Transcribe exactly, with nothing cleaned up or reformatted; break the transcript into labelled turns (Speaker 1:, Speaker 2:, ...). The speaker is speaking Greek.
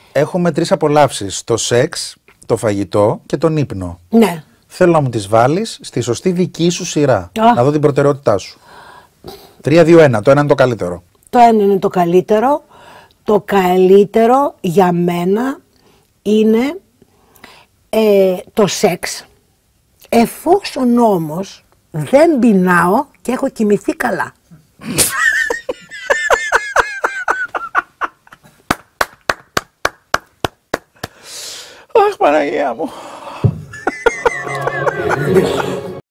Speaker 1: Έχουμε τρεις απολαύσεις. Το σεξ, το φαγητό και τον ύπνο.
Speaker 2: Ναι.
Speaker 1: Θέλω να μου τις βάλεις στη σωστή δική σου σειρά.
Speaker 2: Α.
Speaker 1: Να δω την προτεραιότητά σου. τρία, δύο, ένα. Το ένα είναι το καλύτερο.
Speaker 2: Το ένα είναι το καλύτερο. Το καλύτερο για μένα είναι ε, το σεξ. Εφόσον όμως δεν πεινάω και έχω κοιμηθεί καλά.
Speaker 1: Αχ, Παναγία μου.